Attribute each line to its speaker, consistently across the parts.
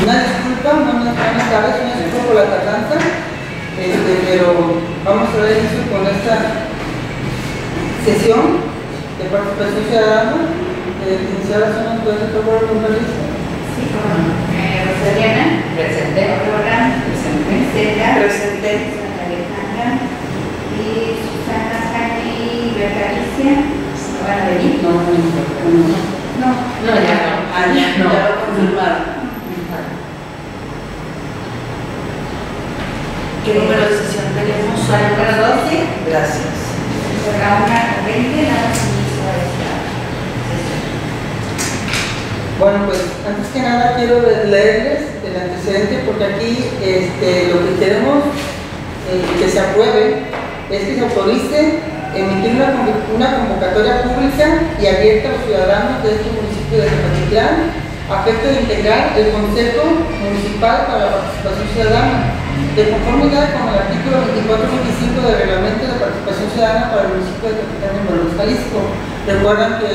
Speaker 1: Una disculpa, buenas tardes, una disculpa por la tardanza, pero vamos a dar inicio con esta sesión de participación ciudadana. Iniciar la zona, ¿puedes procurar con la lista?
Speaker 2: Sí, como Rosaliana, presente. Aurora, presente. Presente. Santa Alejandra y Susana, Jaime y Bertalicia. ¿No van a venir?
Speaker 1: No,
Speaker 2: ya no.
Speaker 1: Ya lo confirmaron.
Speaker 2: ¿Qué número de sesión tenemos? Al número 12. Gracias. Cerramos a 20, nada más inicio de esta sesión.
Speaker 1: Bueno, pues antes que nada quiero leerles el antecedente, porque aquí lo que queremos que se apruebe es que se autorice emitir una convocatoria pública y abierta a los ciudadanos de este municipio de Tepatitlán a efecto de integrar el Consejo Municipal para la Participación Ciudadana, de conformidad con el artículo 24-25 del Reglamento de Participación Ciudadana para el municipio de Tepatitlán de Morelos, Jalisco. Recuerdan que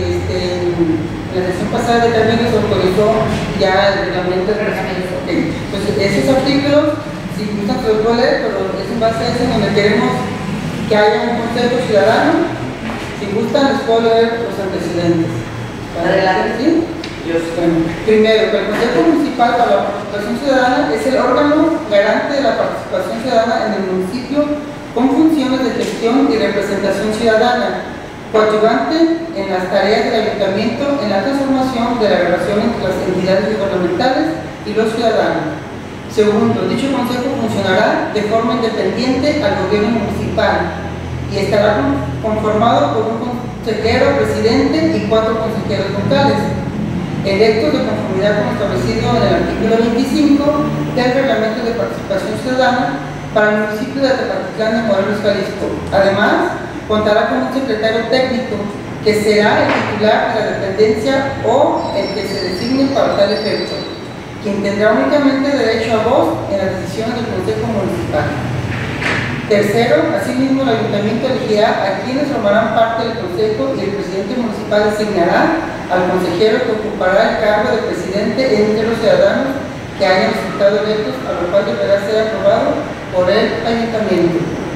Speaker 1: en la sesión pasada de también se autorizó ya el reglamento de participación. Entonces, esos artículos, si gustan, se los puedo leer, pero es en base a eso en donde queremos que haya un consejo ciudadano. Si gustan, les puedo leer los antecedentes.
Speaker 2: Adelante.
Speaker 1: ¿Sí? Bueno, primero, que el Consejo Municipal para la Participación Ciudadana es el órgano garante de la participación ciudadana en el municipio con funciones de gestión y representación ciudadana, coadyuvante en las tareas del ayuntamiento en la transformación de la relación entre las entidades gubernamentales y los ciudadanos. Segundo, dicho consejo funcionará de forma independiente al gobierno municipal y estará conformado por un consejero presidente y 4 consejeros locales, electos de conformidad con lo establecido en el artículo 25 del Reglamento de Participación Ciudadana para el municipio de Tepatitlán de Morelos, Jalisco. Además, contará con un secretario técnico que será el titular de la dependencia o el que se designe para tal efecto, quien tendrá únicamente derecho a voz en las decisiones del Consejo Municipal. Tercero, asimismo el Ayuntamiento elegirá a quienes formarán parte del Consejo y el presidente municipal designará al consejero que ocupará el cargo de presidente entre los ciudadanos que hayan resultado electos, a lo cual deberá ser aprobado por el Ayuntamiento.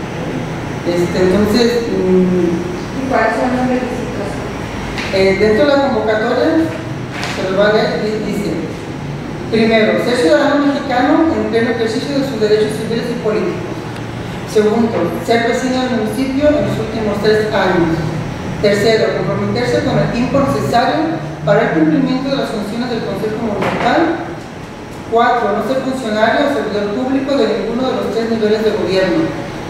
Speaker 1: Entonces,
Speaker 2: ¿Y cuáles son los requisitos?
Speaker 1: dentro de la convocatoria, se lo va a leer, dice: primero, ser ciudadano mexicano en pleno ejercicio de sus derechos civiles y políticos. Segundo, ser vecino del municipio en los últimos 3 años. Tercero, comprometerse con el tiempo necesario para el cumplimiento de las funciones del Consejo Municipal. 4, no ser funcionario o servidor público de ninguno de los 3 niveles de gobierno.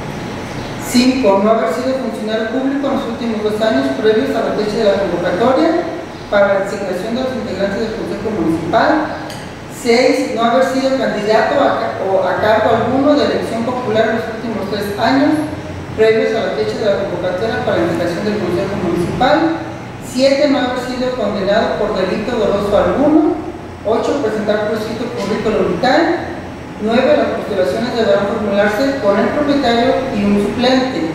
Speaker 1: 5, no haber sido funcionario público en los últimos 2 años previos a la fecha de la convocatoria para la designación de los integrantes del Consejo Municipal. 6, no haber sido candidato a cargo alguno de elección popular en los últimos 3 años previos a la fecha de la convocatoria para la integración del Consejo Municipal. 7, no haber sido condenado por delito doloso alguno. 8, presentar por escrito currículum vital. 9, las postulaciones deberán formularse con el propietario y un suplente.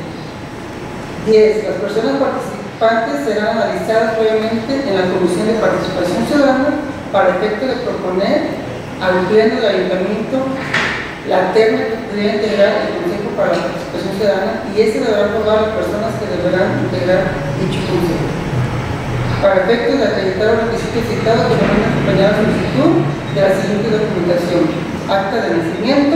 Speaker 1: 10, las personas participantes serán analizadas previamente en la Comisión de Participación Ciudadana para efecto de proponer al Pleno del Ayuntamiento la terna que pudiera integrar el Consejo para la Participación Ciudadana, y ese deberá aprobar las personas que deberán integrar dicho Consejo. Para efectos de acreditar los requisitos citados, deberán acompañar la solicitud de la siguiente documentación: acta de nacimiento,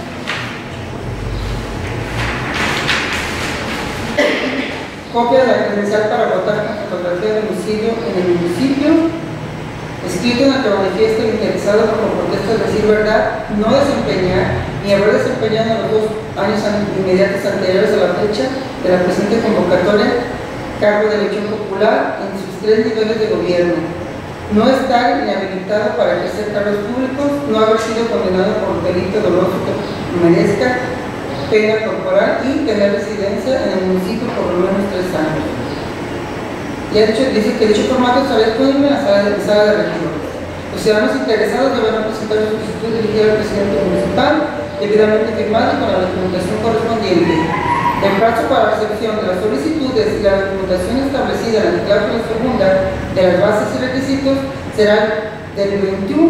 Speaker 1: copia de la credencial para votar con fotografía de domicilio en el municipio, escrito en el que manifiesta el interesado por protesta de decir verdad, no desempeñar ni haber desempeñado en los 2 años inmediatos anteriores a la fecha de la presente convocatoria cargo de elección popular en sus 3 niveles de gobierno, no estar inhabilitado para ejercer cargos públicos, no haber sido condenado por delito doloso que merezca pena corporal y tener residencia en el municipio por lo menos 3 años. Ya dice que dicho formato estará disponible en la sala de regidores. Los ciudadanos interesados deberán presentar su solicitud dirigida al presidente municipal, debidamente firmada y con la documentación correspondiente. El plazo para la recepción de las solicitudes y la documentación establecida en la cláusula segunda de las bases y requisitos será del 21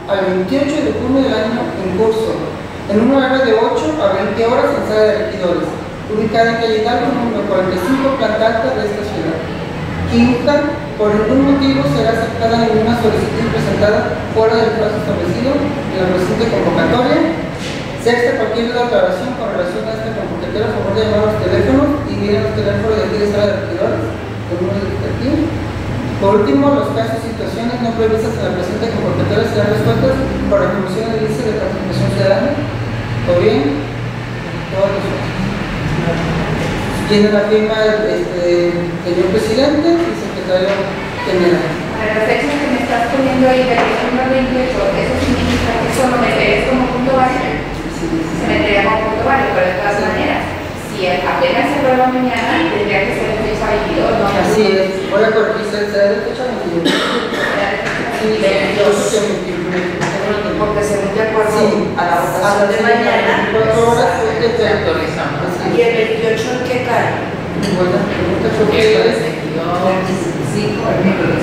Speaker 1: al 28 de junio del año en curso, en un horario de 8 a 20 horas en sala de regidores, ubicada en calle Hidalgo, número 45, planta alta de esta ciudad. Quinta, por ningún motivo será aceptada ninguna solicitud presentada fuera del plazo establecido en la presente convocatoria. Sexta, cualquier duda o aclaración con relación a esta convocatoria, a favor de llamar a los teléfonos y miren los teléfonos de aquí de sala de regidores, el número de aquí. Por último, los casos y situaciones no previstas en la presente convocatoria serán resueltas por la Comisión de Índice de Participación Ciudadana, o bien, todos los otros. Tiene la firma del señor presidente y secretario general.
Speaker 2: Para las fechas que me estás poniendo ahí, del 28, eso significa que solo me lees como punto válido. Se me entrega como punto válido, pero de todas maneras, si apenas se vuelva mañana, tendría que ser de fecha 22, ¿no?
Speaker 1: Así es, voy a corregir, será de fecha 22. Sí, 22.
Speaker 3: Porque según de acuerdo
Speaker 1: Sí,
Speaker 3: a la votación de mañana,
Speaker 1: 24 horas fue que te
Speaker 4: actualizamos.
Speaker 3: ¿y el 28 en qué cae?
Speaker 1: Buena pregunta, creo
Speaker 4: Porque
Speaker 1: que
Speaker 4: el
Speaker 1: es
Speaker 4: 25, el miércoles.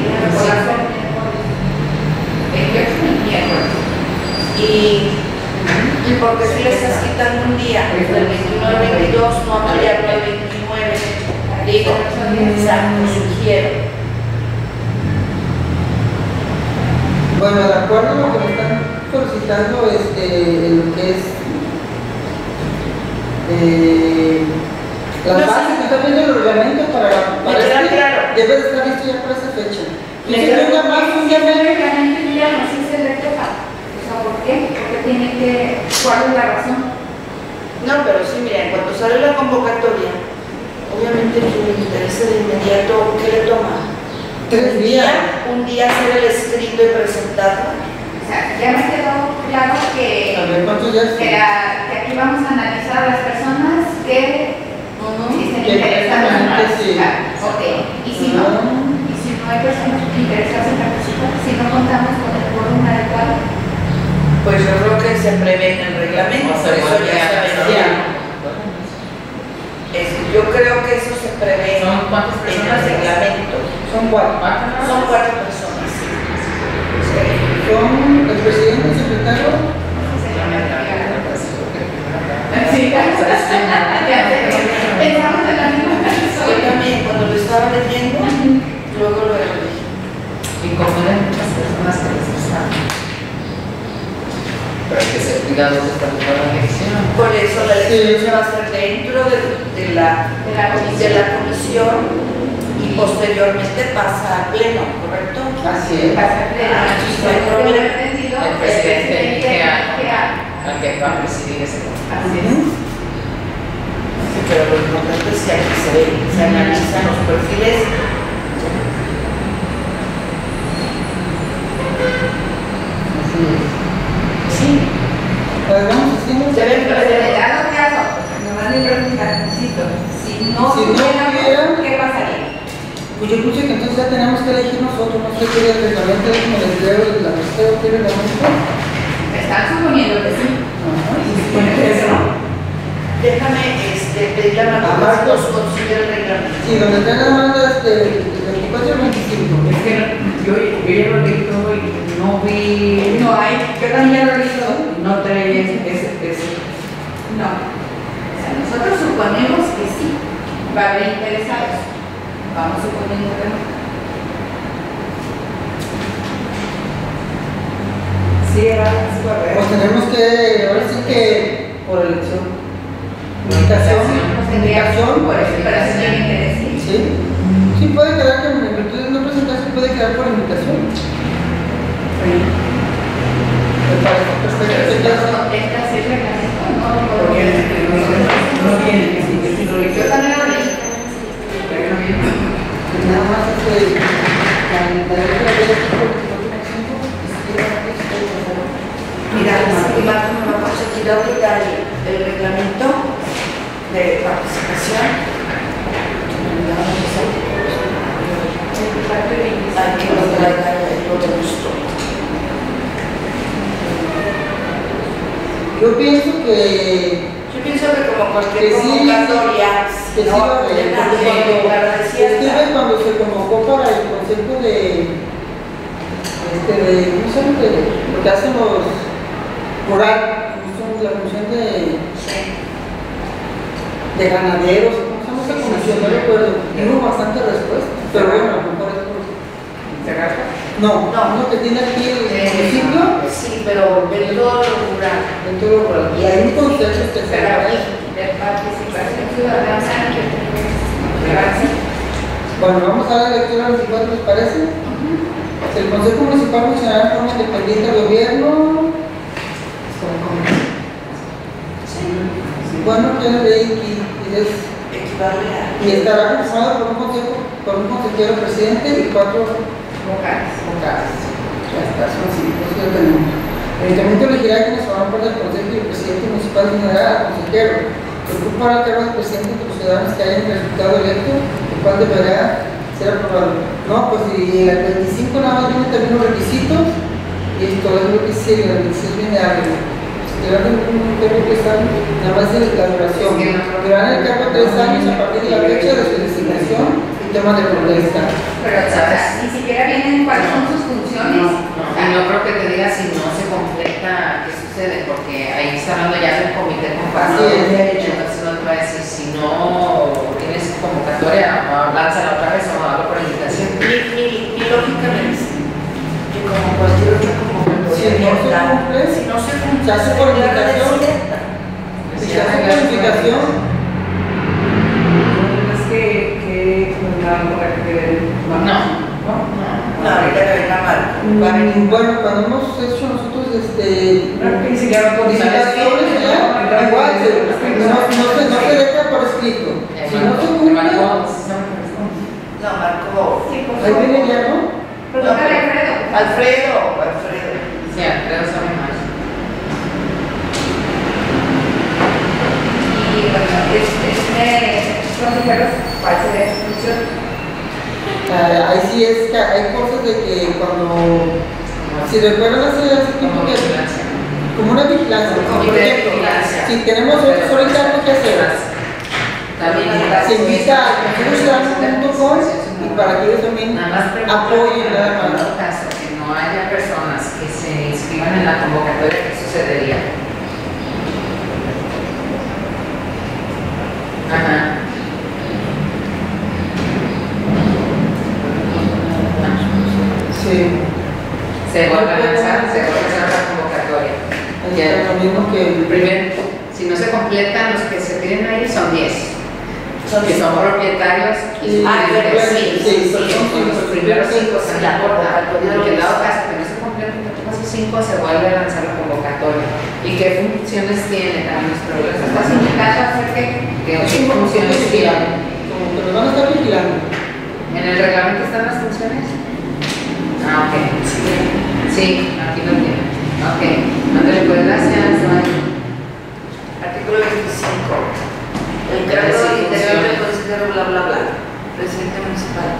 Speaker 3: ¿Y por qué si le estás quitando un día? Del 21 al 22, no ampliarlo al 29. Digo, exacto, sugiero.
Speaker 1: bueno, de acuerdo a lo que me están solicitando, en lo que es las bases que está viendo el reglamento para
Speaker 3: queda claro.
Speaker 1: debe de estar listo ya para esa fecha.
Speaker 3: Me
Speaker 1: Si
Speaker 3: queda
Speaker 1: un día más, un día
Speaker 2: el
Speaker 1: menos.
Speaker 2: reglamento ya no se hace de jefa. O sea, ¿por qué? Porque tiene que. ¿Cuál es la razón?
Speaker 3: No, pero sí, mira, en cuanto sale la convocatoria, obviamente quien le interesa de inmediato, ¿qué le toma?
Speaker 1: 3 días.
Speaker 3: Un día hacer el escrito y presentarlo.
Speaker 2: O sea, ya me quedó claro que.
Speaker 1: A ver, ¿cuántos días?
Speaker 2: Que aquí vamos a analizar a las personas que estén
Speaker 1: Que
Speaker 2: interesadas en
Speaker 1: sí.
Speaker 2: participar. Ok. Y si no hay personas interesadas en participar, si no contamos con el quórum adecuado.
Speaker 3: Pues yo creo que se prevé en el reglamento.
Speaker 4: O sea,
Speaker 3: Eso ya se
Speaker 4: ya.
Speaker 3: Yo creo que eso se prevé
Speaker 4: ¿Son cuántas
Speaker 3: en
Speaker 4: personas?
Speaker 3: el reglamento.
Speaker 1: Son 4.
Speaker 3: Son 4 personas.
Speaker 1: Son el presidente, el secretario.
Speaker 2: Sí, pensamos en la misma
Speaker 3: Yo
Speaker 2: persona.
Speaker 3: también, cuando lo estaba leyendo, luego lo elegí.
Speaker 4: Y confunden muchas personas que les gustan. Pero hay que ser cuidadosos para la elección.
Speaker 3: Por eso la elección se va a hacer dentro de la comisión y posteriormente pasa al pleno, ¿correcto?
Speaker 1: Así es.
Speaker 4: El presidente elige al que va a presidir ese consejo.
Speaker 3: Sí, pero lo importante es que aquí se analizan los perfiles. Sí.
Speaker 1: Pues vamos haciendo.
Speaker 3: Deben
Speaker 2: Dado caso, nomás le preguntar, insisto, si no
Speaker 1: Si no
Speaker 2: tuviéramos,
Speaker 1: hubiera-
Speaker 2: ¿qué pasaría?
Speaker 1: Pues yo puse que entonces ya tenemos que elegir nosotros, no sé qué es el reglamento, como les leo la tercera quiere la música.
Speaker 2: Están suponiendo que sí. Y se supone que eso no.
Speaker 3: Déjame pedirle a Marcos que nos consiga el reglamento.
Speaker 1: Sí, donde tenga más del 24 al 25.
Speaker 4: Es que yo ya lo leí todo y no vi.
Speaker 2: No hay, yo también ya lo he visto.
Speaker 4: No trae ese.
Speaker 2: No. O sea, nosotros suponemos que sí. Va a haber interesados. Vamos suponiendo que no.
Speaker 3: Sí, es correcto.
Speaker 1: Pues tenemos que, ahora sí que, por elección, indicación,
Speaker 2: Por eso, pero se tienen que decir.
Speaker 1: sí, sí puede quedar con, en virtud de no presentarse, puede quedar por invitación. Me parece perfecto.
Speaker 2: Pero si
Speaker 1: Ya
Speaker 2: no
Speaker 1: sé.
Speaker 2: contestas el reglamento, no lo puedo
Speaker 4: Porque no tiene que ser.
Speaker 2: Yo también lo leí.
Speaker 1: Nada más la
Speaker 3: Mira, y Marcos me va a conseguir ahorita el reglamento de participación. Hay que lo traiga el otro gusto.
Speaker 1: Yo pienso que
Speaker 3: Yo pienso que como cualquier
Speaker 1: Que sí,
Speaker 3: convocatoria,
Speaker 1: que
Speaker 3: no
Speaker 1: sí,
Speaker 3: va a poner nadie, claro,
Speaker 1: es que cuando se convocó para el concepto de ¿cómo se llama? Lo que hacen los rural, la comisión de ganaderos, ¿cómo se llama esa comisión? No recuerdo, hubo bastante respuesta, pero bueno, a lo mejor es por... No, uno que tiene aquí el municipio.
Speaker 3: Sí, pero en todo lo rural.
Speaker 1: En todo lo rural. Y hay un consejo que se llama
Speaker 2: de participación ciudadana que
Speaker 1: Bueno, vamos a la lectura 24, ¿les parece? El Consejo Municipal funcionará de forma independiente del gobierno. Bueno, que la ley y estará conformado por un consejero presidente y 4 vocales. Ya está, son 5, eso ya tenemos. El Ayuntamiento elegirá quienes forman parte del Consejo y el presidente municipal generará al consejero. Se ocupará el cargo del presidente de los ciudadanos que hayan resultado electo, el cual deberá ser aprobado. No, pues si el 25 nada más viene también los requisitos, y esto es lo que sigue, el 26 viene algo. Si te dan un cargo de 3 años, nada más es la duración. Te dan el cargo de 3 años a partir de la fecha de su designación y tema de protesta.
Speaker 2: Pero, ni siquiera vienen cuáles son sus funciones.
Speaker 4: Y no creo que te diga si no se completa qué sucede, porque ahí está hablando ya del comité compartido. Entonces no te va a decir si no tienes convocatoria, lánzala otra vez o hazlo por invitación.
Speaker 3: Mi lógica me dice que como cualquier otra convocatoria, si no se cumple,
Speaker 1: se hace por invitación. Si se hace por invitación.
Speaker 5: Es que mandaron para que
Speaker 3: No, ahorita que venga mal.
Speaker 1: Bueno, cuando hemos hecho nosotros
Speaker 5: ni siquiera por
Speaker 1: licitaciones ya, igual no se deja por escrito. Si no se cumple,
Speaker 3: No, Marco.
Speaker 1: ahí viene ya, ¿no?
Speaker 2: Pregúntale a Alfredo.
Speaker 3: Alfredo.
Speaker 4: Sí, Alfredo sabe más.
Speaker 2: Y bueno, consejeros, ¿cuál sería su función?
Speaker 1: Ahí sí es que hay cosas de que cuando, si recuerdan hace tiempo que como una vigilancia, por ejemplo, si tenemos ahorita algo que hacer, se invita a consejosyudadano.com y para que ellos también apoyen nada más.
Speaker 4: En caso que no haya personas que se inscriban en la convocatoria, ¿qué sucedería? Ajá.
Speaker 1: Sí.
Speaker 4: Se vuelve a lanzar la convocatoria.
Speaker 1: Es lo mismo que
Speaker 4: Primero, si no se completan, los que se piden ahí son 10. Que son propietarios y los primeros 5 se aportan. Porque en dado caso que no se completen, esos 5 se vuelve a lanzar la convocatoria. ¿Y qué funciones tiene también los problemas?
Speaker 2: ¿Estás indicando hacer qué?
Speaker 4: ¿Qué funciones tiene?
Speaker 1: como que nos van a estar vigilando.
Speaker 4: ¿En el reglamento están las funciones? Ah, ok. Sí, aquí lo tiene. Ok. Ándale, pues gracias.
Speaker 3: Artículo 25. El cargo del interior del consejero, bla, bla, bla. Presidente municipal.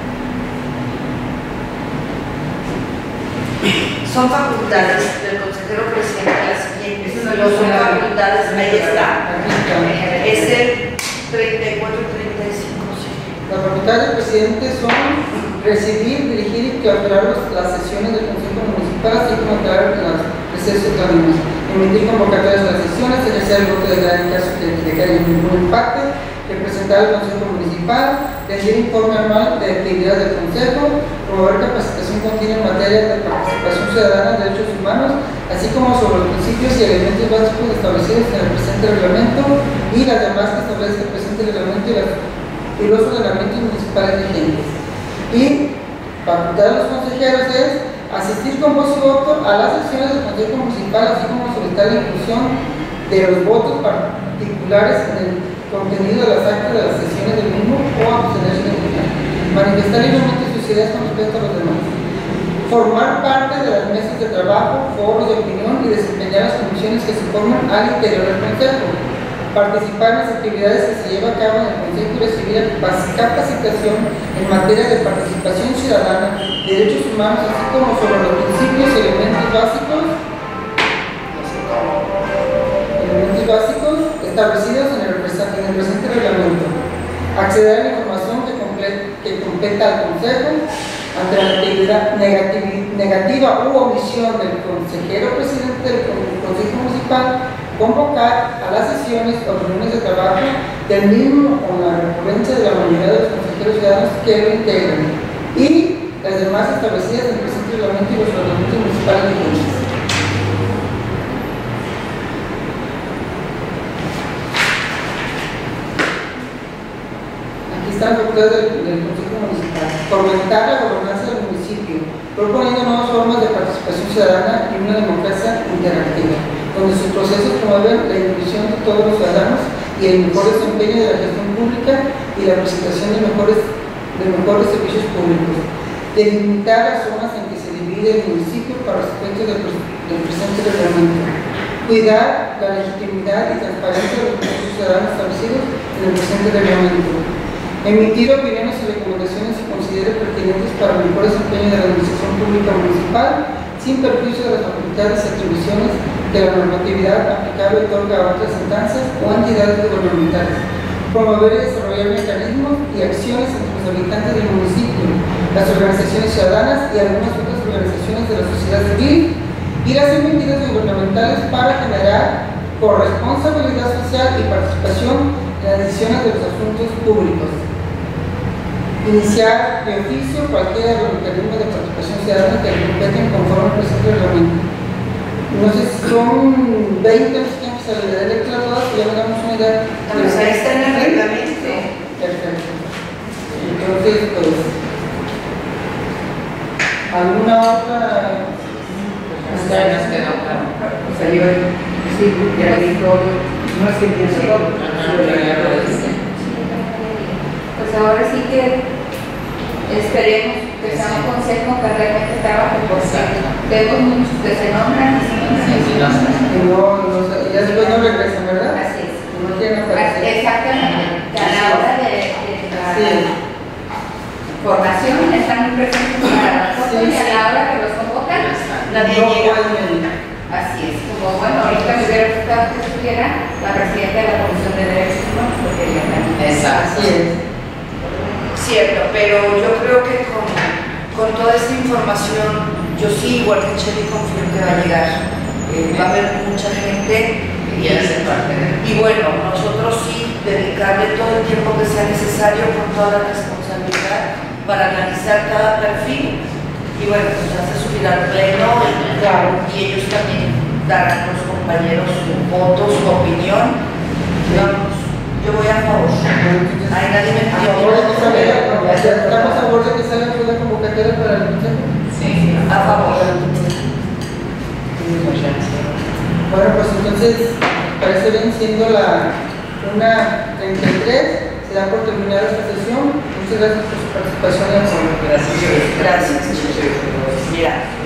Speaker 3: Son facultades del consejero presidente las siguientes. Son facultades, ahí está. Es el 34-35.
Speaker 1: Las facultades del presidente son recibir, dirigir y clausurar las sesiones del Consejo Municipal, así como aclarar los recesos de mismos, emitir convocatorias de las sesiones, ejercer el voto de gran caso de que haya ningún empate, representar al Consejo Municipal, rendir informe anual de actividades del Consejo, promover capacitación continua en materia de participación ciudadana, derechos humanos, así como sobre los principios y elementos básicos establecidos en el presente reglamento y las demás que establece el presente reglamento y los ordenamientos municipales vigentes. Y facultad de los consejeros es asistir con voz y voto a las sesiones del Consejo Municipal, así como solicitar la inclusión de los votos particulares en el contenido de las actas de las sesiones del mismo o abstenerse de votar. Manifestar libremente sus ideas con respecto a los demás. Formar parte de las mesas de trabajo, foros de opinión y desempeñar las funciones que se forman al interior del Consejo. Participar en las actividades que se lleva a cabo en el Consejo y recibir capacitación en materia de participación ciudadana, derechos humanos, así como sobre los principios y elementos básicos establecidos en el presente reglamento. Acceder a la información que competa al Consejo ante la negatividad negativa u omisión del consejero presidente del Consejo Municipal, convocar a las sesiones o reuniones de trabajo del mismo con la recurrencia de la mayoría de los consejeros ciudadanos que lo integran y las demás establecidas en el presente reglamento y los reglamentos municipales vigentes. Aquí están las facultades del Consejo Municipal. Fomentar la gobernanza del municipio, proponiendo nuevas formas de participación ciudadana y una democracia interactiva, donde sus procesos promueven la inclusión de todos los ciudadanos y el mejor desempeño de la gestión pública y la presentación de mejores servicios públicos. Delimitar las zonas en que se divide el municipio para los efectos del presente reglamento. Cuidar la legitimidad y transparencia de los procesos ciudadanos establecidos en el presente reglamento. Emitir opiniones y recomendaciones que considere pertinentes para el mejor desempeño de la administración pública municipal, sin perjuicio de las facultades y atribuciones que la normatividad aplicable otorga a otras instancias o entidades gubernamentales. Promover y desarrollar mecanismos y acciones entre los habitantes del municipio, las organizaciones ciudadanas y algunas otras organizaciones de la sociedad civil, y las medidas gubernamentales para generar corresponsabilidad social y participación en las decisiones de los asuntos públicos. Iniciar de oficio cualquiera de los mecanismos de participación ciudadana que competen conforme al presente reglamento. No sé si son 20 los que se le da lectura a todas, y ya nos damos una idea.
Speaker 3: Pues ahí está en el reglamento.
Speaker 1: Perfecto. Entonces, pues, ¿alguna otra?
Speaker 4: Ya nos quedó claro.
Speaker 5: O sea, yo sí, ya vi todo, no es que pienso todo.
Speaker 2: Pues ahora sí que esperemos que sea un consejo que realmente trabaje, porque vemos muchos que se nombran y
Speaker 1: Y ya después no regresan, ¿verdad?
Speaker 2: así es.
Speaker 1: No quieren aparecer.
Speaker 2: Exactamente. A la hora de la formación están muy presentes para nosotros y a la hora que los convocan, nadie
Speaker 1: No
Speaker 2: llega.
Speaker 1: pueden venir.
Speaker 2: Así es, como bueno, ahorita me hubiera gustado que estuviera la presidenta de la Comisión de Derechos Humanos, porque ella también.
Speaker 4: Exacto.
Speaker 1: Así es.
Speaker 3: Cierto, pero yo creo que con toda esta información, yo sí, igual que Chely, confío que va a llegar. Va a haber mucha gente
Speaker 4: Y ella se parte de
Speaker 3: y bueno, nosotros sí dedicarle todo el tiempo que sea necesario con toda la responsabilidad para analizar cada perfil y bueno, pues ya se subirá al pleno y ellos también darán a los compañeros su voto, su opinión. Digamos, yo voy a favor. Ay, nadie me
Speaker 1: A favor de que salga, estamos a favor de que salga una convocatoria para el consejo.
Speaker 4: Sí,
Speaker 3: a favor.
Speaker 1: Bueno, pues entonces, parece bien, siendo la 1:33, se da por terminada esta sesión. Muchas gracias por su participación y apoyo.
Speaker 3: Gracias. Mira.